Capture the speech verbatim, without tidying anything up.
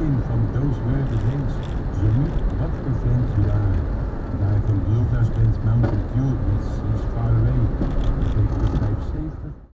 in van those were the days. So what a friend you are. Daar van Bulldars Band Mountain Dew is, is far away. Dat betekent dat vijfenzeventig.